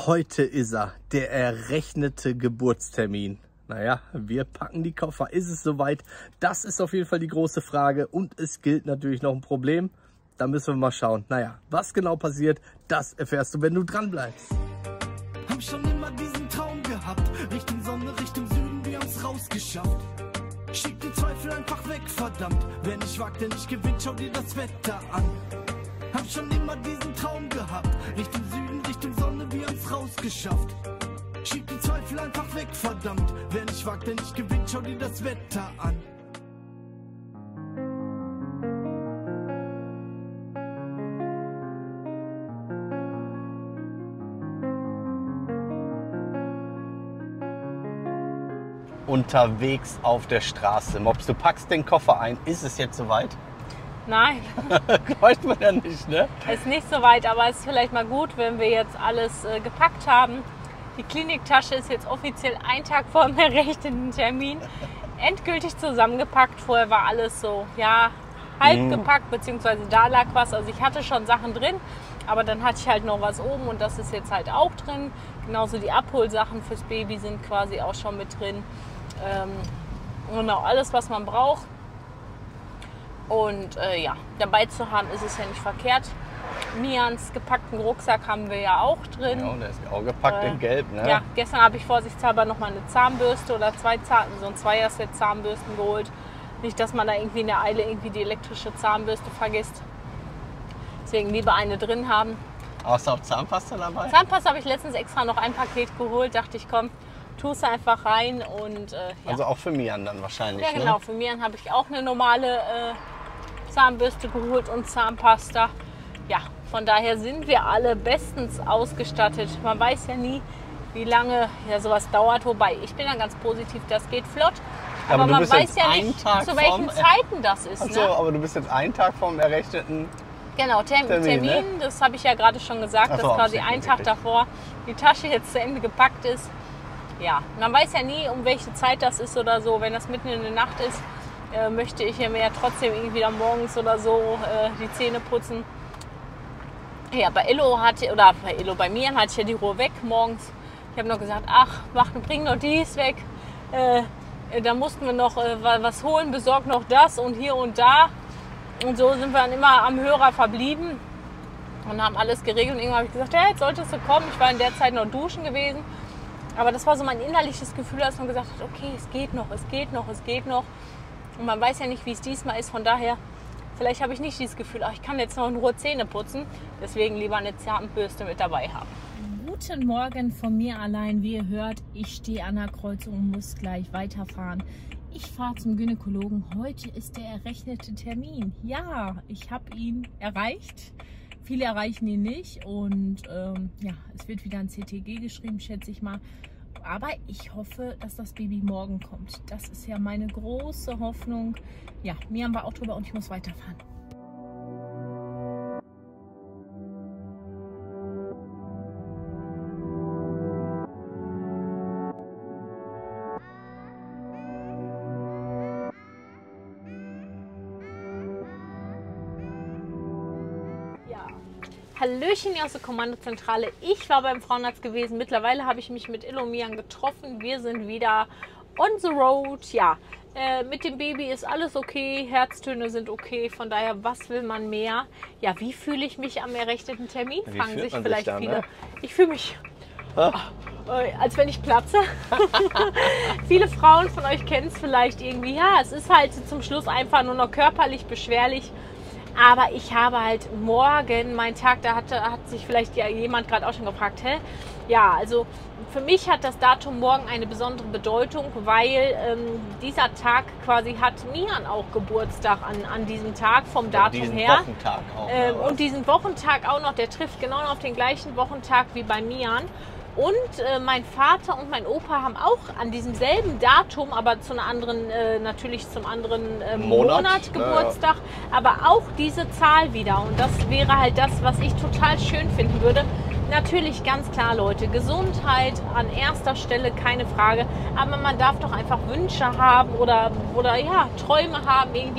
Heute ist er, der errechnete Geburtstermin. Naja, wir packen die Koffer. Ist es soweit? Das ist auf jeden Fall die große Frage. Und es gilt natürlich noch ein Problem. Da müssen wir mal schauen. Naja, was genau passiert, das erfährst du, wenn du dran bleibst. Hab schon immer diesen Traum gehabt. Richtung Sonne, Richtung Süden, wir haben's rausgeschafft. Schieb die Zweifel einfach weg, verdammt. Wer nicht wagt, der nicht gewinnt, schau dir das Wetter an. Hab schon immer diesen Traum gehabt. Richtung Süden, Richtung Sonne, wir haben's rausgeschafft. Schieb die Zweifel einfach weg, verdammt. Wer nicht wagt, der nicht gewinnt, schau dir das Wetter an. Unterwegs auf der Straße. Mops, du packst den Koffer ein. Ist es jetzt soweit? Nein, Weiß man ja nicht, ne? ist nicht so weit, aber es ist vielleicht mal gut, wenn wir jetzt alles gepackt haben. Die Kliniktasche ist jetzt offiziell einen Tag vor dem errechneten Termin endgültig zusammengepackt. Vorher war alles so, ja, halb gepackt, beziehungsweise da lag was. Also ich hatte schon Sachen drin, aber dann hatte ich halt noch was oben und das ist jetzt halt auch drin. Genauso die Abholsachen fürs Baby sind quasi auch schon mit drin. Genau, alles, was man braucht. Und ja, dabei zu haben, ist es ja nicht verkehrt. Mians gepackten Rucksack haben wir ja auch drin. Ja, der ist auch gepackt in Gelb, ne? Ja, gestern habe ich vorsichtshalber noch mal eine Zahnbürste oder so ein Zweierset Zahnbürsten geholt. Nicht, dass man da irgendwie in der Eile irgendwie die elektrische Zahnbürste vergisst. Deswegen lieber eine drin haben. Hast du auch Zahnpasta dabei? Zahnpasta habe ich letztens extra noch ein Paket geholt. Dachte ich, komm, tu es einfach rein. Und, ja. Also auch für Mian dann wahrscheinlich, Ja, genau. Für Mian habe ich auch eine normale Zahnbürste geholt und Zahnpasta. Ja, von daher sind wir alle bestens ausgestattet. Man weiß ja nie, wie lange ja sowas dauert. Wobei, ich bin dann ganz positiv, das geht flott. Aber man weiß ja nicht, zu welchen Zeiten das ist. Achso, ne? aber du bist jetzt einen Tag vom errechneten Genau, Termin, ne? Das habe ich ja gerade schon gesagt, Ach so, dass quasi einen Tag davor die Tasche jetzt zu Ende gepackt ist. Ja, man weiß ja nie, um welche Zeit das ist oder so. Wenn das mitten in der Nacht ist, möchte ich ja mir ja trotzdem irgendwie dann morgens oder so die Zähne putzen. Ja, bei Mian hatte ich ja die Ruhe weg morgens. Ich habe noch gesagt, ach, bring noch dies weg. Da mussten wir noch was holen, besorg noch das und hier und da. Und so sind wir dann immer am Hörer verblieben und haben alles geregelt. Und irgendwann habe ich gesagt, ja, jetzt solltest du kommen. Ich war in der Zeit noch duschen gewesen. Aber das war so mein innerliches Gefühl, als man gesagt hat, okay, es geht noch, es geht noch, es geht noch. Und man weiß ja nicht, wie es diesmal ist. Von daher, vielleicht habe ich nicht dieses Gefühl, ach, ich kann jetzt noch in Ruhe Zähne putzen. Deswegen lieber eine Zahnbürste mit dabei haben. Guten Morgen von mir allein. Wie ihr hört, ich stehe an der Kreuzung und muss gleich weiterfahren. Ich fahre zum Gynäkologen. Heute ist der errechnete Termin. Ja, ich habe ihn erreicht. Viele erreichen ihn nicht. Und ja, es wird wieder ein CTG geschrieben, schätze ich mal. Aber ich hoffe, dass das Baby morgen kommt. Das ist ja meine große Hoffnung. Ja, Mian war auch drüber und ich muss weiterfahren. Hallöchen hier aus der Kommandozentrale. Ich war beim Frauenarzt gewesen. Mittlerweile habe ich mich mit Illo und Mian getroffen. Wir sind wieder on the road. Ja, mit dem Baby ist alles okay. Herztöne sind okay. Von daher, was will man mehr? Ja, wie fühle ich mich am errechneten Termin? Fragen sich vielleicht viele. Ich fühle mich, als wenn ich platze. Viele Frauen von euch kennen es vielleicht irgendwie. Ja, es ist halt zum Schluss einfach nur noch körperlich beschwerlich. Aber ich habe halt morgen meinen Tag, da hat sich vielleicht ja jemand gerade auch schon gefragt, hä? Ja, also für mich hat das Datum morgen eine besondere Bedeutung, weil dieser Tag quasi hat Mian auch Geburtstag an diesem Tag vom Datum her. Wochentag auch, und diesen Wochentag auch noch, der trifft genau auf den gleichen Wochentag wie bei Mian. Und mein Vater und mein Opa haben auch an diesem selben Datum, aber zu einer anderen, natürlich zum anderen Monat Geburtstag, aber auch diese Zahl wieder. Und das wäre halt das, was ich total schön finden würde. Natürlich ganz klar, Leute, Gesundheit an erster Stelle, keine Frage. Aber man darf doch einfach Wünsche haben oder ja, Träume haben irgendwie.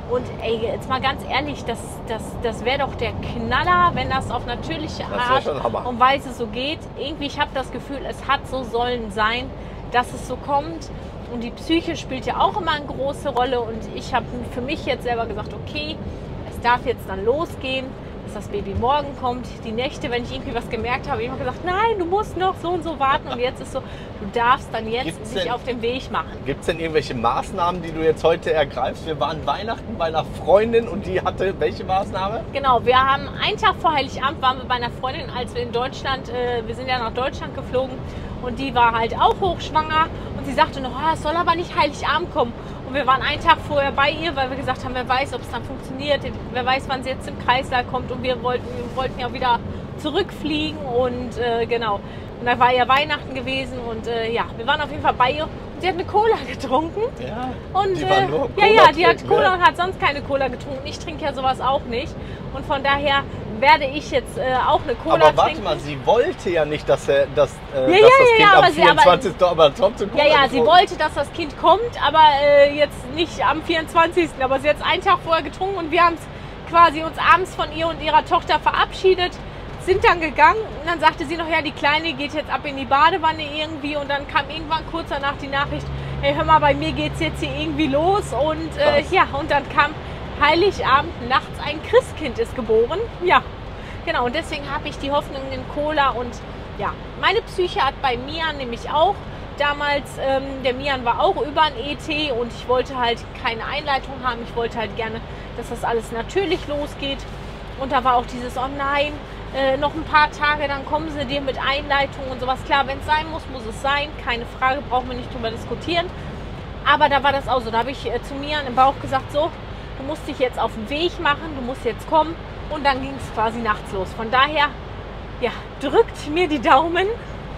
Und ey, jetzt mal ganz ehrlich, das wäre doch der Knaller, wenn das auf natürliche Art und Weise so geht. Irgendwie, ich habe das Gefühl, es hat so sollen sein, dass es so kommt. Und die Psyche spielt ja auch immer eine große Rolle. Und ich habe für mich jetzt selber gesagt, okay, es darf jetzt dann losgehen, dass das Baby morgen kommt. Die Nächte, wenn ich irgendwie was gemerkt habe, immer gesagt, nein, du musst noch so und so warten. Und jetzt ist so, du darfst dann jetzt dich auf den Weg machen. Gibt es denn irgendwelche Maßnahmen, die du jetzt heute ergreifst? Wir waren Weihnachten bei einer Freundin und die hatte welche Maßnahme? Genau, wir haben einen Tag vor Heiligabend waren wir bei einer Freundin, als wir in Deutschland, wir sind ja nach Deutschland geflogen und die war halt auch hochschwanger und sie sagte noch, es soll aber nicht Heiligabend kommen. Und wir waren einen Tag vorher bei ihr, weil wir gesagt haben, wer weiß, ob es dann funktioniert, wer weiß, wann sie jetzt im Kreislauf kommt und wir wollten ja wieder zurückfliegen und genau. Und da war ja Weihnachten gewesen und ja, wir waren auf jeden Fall bei ihr und sie hat eine Cola getrunken. Ja, und, die war nur Cola ja, die hat trinken, Cola und hat sonst keine Cola getrunken. Ich trinke ja sowas auch nicht und von daher werde ich jetzt auch eine Cola trinken. Aber warte mal, sie wollte ja nicht, dass das Kind am 24. aber trotzdem Cola Ja, sie wollte, dass das Kind kommt, aber jetzt nicht am 24. Aber sie hat es einen Tag vorher getrunken und wir haben quasi uns abends von ihr und ihrer Tochter verabschiedet, sind dann gegangen und dann sagte sie noch, ja, die Kleine geht jetzt ab in die Badewanne irgendwie und dann kam irgendwann kurz danach die Nachricht, hey, hör mal, bei mir geht es jetzt hier irgendwie los und ja, und dann kam Heiligabend nachts ein Christkind ist geboren. Ja, genau. Und deswegen habe ich die Hoffnung in Cola. Und ja, meine Psyche hat bei Mian nämlich auch damals, der Mian war auch über ein ET und ich wollte halt keine Einleitung haben. Ich wollte halt gerne, dass das alles natürlich losgeht. Und da war auch dieses, oh nein, noch ein paar Tage, dann kommen sie dir mit Einleitung und sowas. Klar, wenn es sein muss, muss es sein. Keine Frage, brauchen wir nicht drüber diskutieren. Aber da war das auch so. Da habe ich zu Mian im Bauch gesagt, so, du musst dich jetzt auf den Weg machen, du musst jetzt kommen und dann ging es quasi nachts los. Von daher, ja, drückt mir die Daumen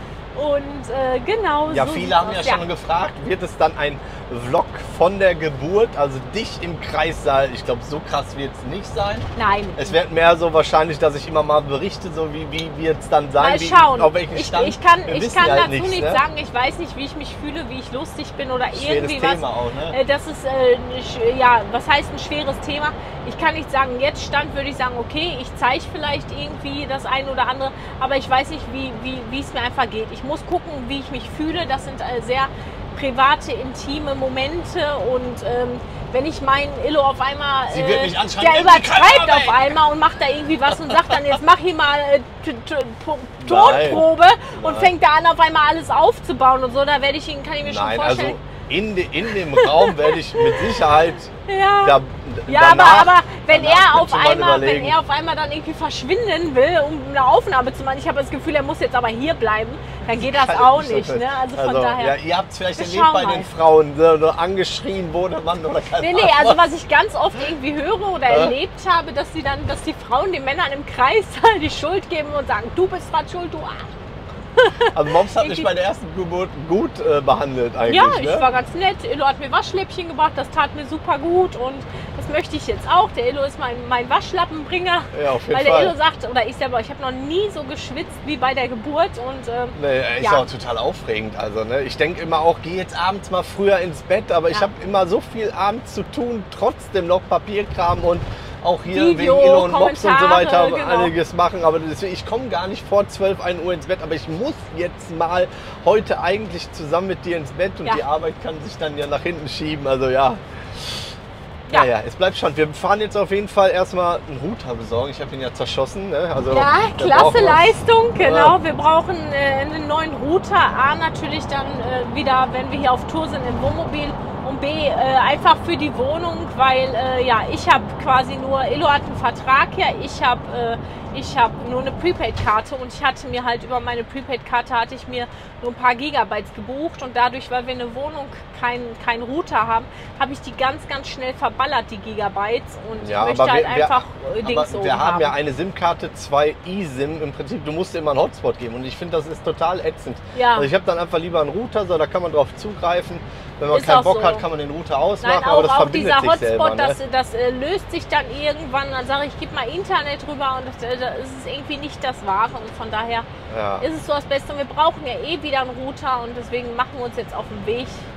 und genau ja, so. Viele haben ja schon gefragt, wird es dann ein Vlog von der Geburt, also dich im Kreissaal? Ich glaube, so krass wird es nicht sein. Nein. Es wird mehr so wahrscheinlich, dass ich immer mal berichte, so wie wird es dann sein. Mal schauen. Auf welchen Stand. Ich kann halt dazu nichts, nicht ne? sagen, ich weiß nicht, wie ich mich fühle, wie ich lustig bin oder irgendwie was. Thema auch, ne? Das ist, ja, was heißt ein schweres Thema? Ich kann nicht sagen, jetzt Stand würde ich sagen, okay, ich zeige vielleicht irgendwie das eine oder andere, aber ich weiß nicht, wie es mir einfach geht. Ich muss gucken, wie ich mich fühle. Das sind sehr private, intime Momente und wenn ich meinen Illo auf einmal, der übertreibt auf einmal und macht da irgendwie was und sagt dann, jetzt mach hier mal Tonprobe und fängt da an, auf einmal alles aufzubauen und so, da werde ich ihn, kann ich mir schon vorstellen. Also in dem Raum werde ich mit Sicherheit aber wenn er auf einmal dann irgendwie verschwinden will, um eine Aufnahme zu machen, ich habe das Gefühl, er muss jetzt aber hier bleiben, dann geht das auch nicht. Ne? Also von daher. Ja, ihr habt es vielleicht erlebt bei den Frauen, so angeschrien wurde man oder keine Ahnung. Nee, also was ich ganz oft irgendwie höre oder erlebt habe, dass die Frauen den Männern im Kreis die Schuld geben und sagen, du bist dran schuld, du Arsch. Also Moms hat mich bei der ersten Geburt gut behandelt eigentlich. Ja, ich war ganz nett. Illo hat mir Waschläppchen gebracht, das tat mir super gut und das möchte ich jetzt auch. Der Illo ist mein Waschlappenbringer. Ja, auf jeden Fall. Der Illo sagt, oder ich selber, ich habe noch nie so geschwitzt wie bei der Geburt. Und, ist auch total aufregend. Also, ne? Ich denke immer auch, geh jetzt abends mal früher ins Bett, aber ich habe immer so viel abends zu tun, trotzdem noch Papierkram und auch hier Video, wegen Illo und Mops und so weiter genau. einiges machen. Aber deswegen, ich komme gar nicht vor 12, 1 Uhr ins Bett. Aber ich muss jetzt mal heute eigentlich zusammen mit dir ins Bett und die Arbeit kann sich dann ja nach hinten schieben. Also ja. Ja, es bleibt spannend. Wir fahren jetzt auf jeden Fall erstmal einen Router besorgen. Ich habe ihn ja zerschossen. Ne? Also, ja, klasse Leistung, genau. Wir brauchen einen neuen Router. A, natürlich dann wieder, wenn wir hier auf Tour sind, im Wohnmobil. Und B, einfach für die Wohnung, weil ich habe quasi nur, Illo hat einen Vertrag hier, ich habe nur eine Prepaid-Karte und ich hatte mir halt über meine Prepaid-Karte hatte ich mir nur ein paar Gigabytes gebucht und dadurch, weil wir eine Wohnung kein Router haben, habe ich die ganz, ganz schnell verballert, die Gigabytes und ich möchte halt einfach Dings oben wir haben ja eine SIM-Karte, 2 eSIM, im Prinzip, du musst immer einen Hotspot geben und ich finde, das ist total ätzend. Ja. Also ich habe dann einfach lieber einen Router, so, da kann man drauf zugreifen. Wenn man keinen Bock hat, kann man den Router ausmachen, aber das verbindet sich selber. Nein, auch dieser Hotspot, das löst sich dann irgendwann, dann sage ich, gib mal Internet rüber und das ist irgendwie nicht das Wahre und von daher ist es so das Beste. Und wir brauchen ja eh wieder einen Router und deswegen machen wir uns jetzt auf den Weg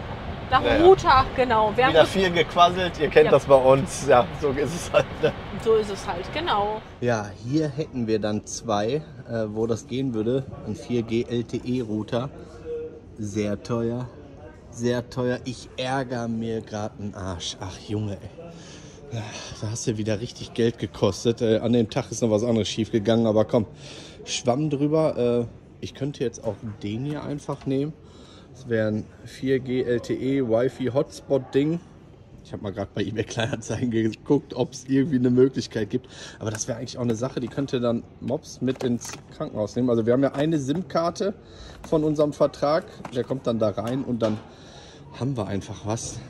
Nach Router, genau. Wir Wieder haben viel gequasselt, ihr kennt das bei uns. Ja, so ist es halt. Ne? so ist es halt, genau. Ja, hier hätten wir dann zwei, wo das gehen würde. Ein 4G LTE-Router. Sehr teuer, sehr teuer. Ich ärgere mir gerade einen Arsch. Ach Junge, ey. Ja, da hast du wieder richtig Geld gekostet. An dem Tag ist noch was anderes schief gegangen, aber komm, Schwamm drüber. Ich könnte jetzt auch den hier einfach nehmen. Das wäre ein 4G LTE Wi-Fi Hotspot Ding. Ich habe mal gerade bei eBay Kleinanzeigen geguckt, ob es irgendwie eine Möglichkeit gibt. Aber das wäre eigentlich auch eine Sache, die könnte dann Mops mit ins Krankenhaus nehmen. Also wir haben ja eine SIM-Karte von unserem Vertrag. Der kommt dann da rein und dann haben wir einfach was.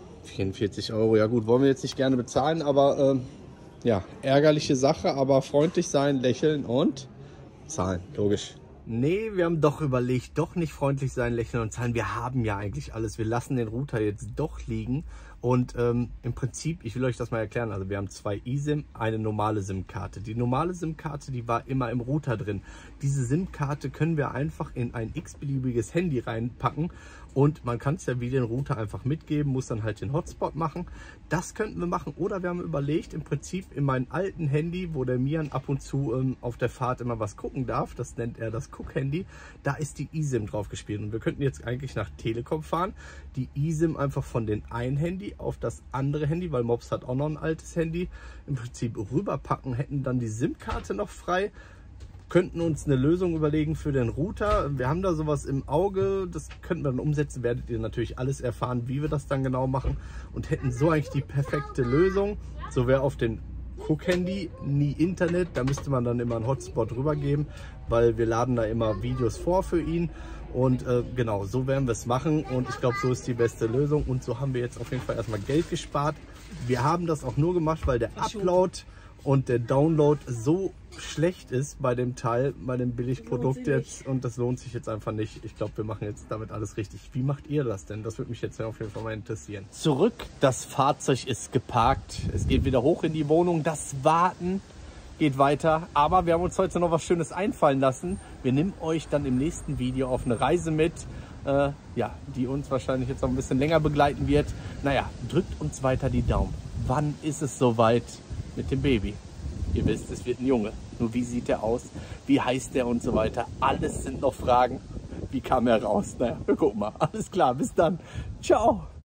44 Euro, ja gut, wollen wir jetzt nicht gerne bezahlen, aber ja, ärgerliche Sache, aber freundlich sein, lächeln und zahlen, logisch. Nee, wir haben doch überlegt, doch nicht freundlich sein, lächeln und zahlen. Wir haben ja eigentlich alles. Wir lassen den Router jetzt doch liegen. Und im Prinzip, ich will euch das mal erklären, also wir haben zwei eSIM, eine normale SIM-Karte. Die normale SIM-Karte, die war immer im Router drin. Diese SIM-Karte können wir einfach in ein x-beliebiges Handy reinpacken und man kann es ja wie den Router einfach mitgeben, muss dann halt den Hotspot machen. Das könnten wir machen oder wir haben überlegt, im Prinzip in meinem alten Handy, wo der Mian ab und zu auf der Fahrt immer was gucken darf, das nennt er das Guck-Handy, da ist die eSIM drauf gespielt und wir könnten jetzt eigentlich nach Telekom fahren, die eSIM einfach von den einen Handy auf das andere Handy, weil Mops hat auch noch ein altes Handy, im Prinzip rüberpacken, hätten dann die SIM-Karte noch frei, könnten uns eine Lösung überlegen für den Router. Wir haben da sowas im Auge, das könnten wir dann umsetzen, werdet ihr natürlich alles erfahren, wie wir das dann genau machen und hätten so eigentlich die perfekte Lösung. So wäre auf den Cook-Handy nie Internet, da müsste man dann immer einen Hotspot rübergeben, weil wir laden da immer Videos vor für ihn. Und genau, so werden wir es machen und ich glaube, so ist die beste Lösung und so haben wir jetzt auf jeden Fall erstmal Geld gespart. Wir haben das auch nur gemacht, weil der Upload und der Download so schlecht ist bei dem Teil, bei dem Billigprodukt jetzt und das lohnt sich jetzt einfach nicht. Ich glaube, wir machen jetzt damit alles richtig. Wie macht ihr das denn? Das würde mich jetzt auf jeden Fall mal interessieren. Zurück, das Fahrzeug ist geparkt. Es geht wieder hoch in die Wohnung. Das Warten geht weiter, aber wir haben uns heute noch was Schönes einfallen lassen. Wir nehmen euch dann im nächsten Video auf eine Reise mit, ja, die uns wahrscheinlich jetzt noch ein bisschen länger begleiten wird. Naja, drückt uns weiter die Daumen. Wann ist es soweit mit dem Baby? Ihr wisst, es wird ein Junge. Nur wie sieht er aus? Wie heißt er und so weiter? Alles sind noch Fragen. Wie kam er raus? Naja, wir gucken mal. Alles klar, bis dann. Ciao.